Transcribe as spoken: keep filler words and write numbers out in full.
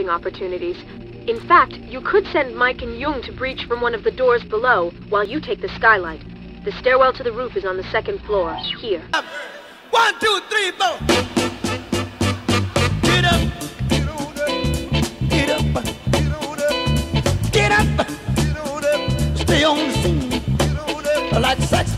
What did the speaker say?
sleeping opportunities. In fact, you could send Mike and Jung to breach from one of the doors below, while you take the skylight. The stairwell to the roof is on the second floor, here. One, two, three, four! Get up! Get on up! Get up! Get on up! Get up! Get on up! Stay on the scene! Get on up! Like sax